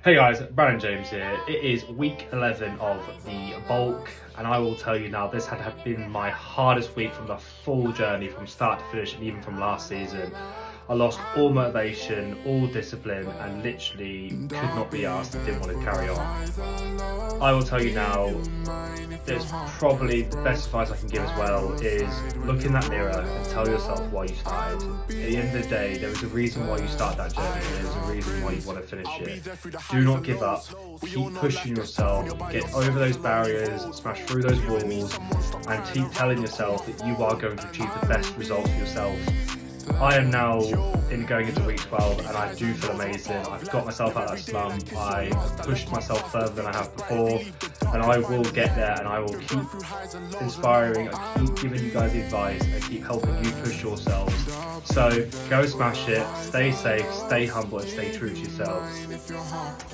Hey guys, Brandon James here. It is week 11 of the bulk, and I will tell you now, this had been my hardest week from the full journey, from start to finish, and even from last season. I lost all motivation, all discipline, and literally could not be asked and didn't want to carry on. I will tell you now, there's probably the best advice I can give as well is look in that mirror and tell yourself why you started. At the end of the day, there is a reason why you start that journey, and there's a reason why you want to finish it. Do not give up, keep pushing yourself, get over those barriers, smash through those walls, and keep telling yourself that you are going to achieve the best results for yourself. I am now going into week 12 and I do feel amazing. I've got myself out of that slump, I have pushed myself further than I have before, and I will get there, and I will keep inspiring, I keep giving you guys the advice, and keep helping you push yourselves. So go smash it, stay safe, stay humble, and stay true to yourselves.